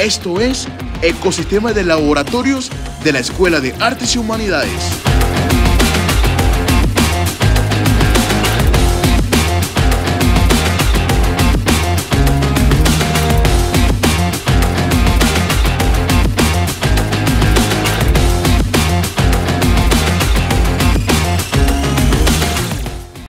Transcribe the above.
Esto es Ecosistema de Laboratorios de la Escuela de Artes y Humanidades.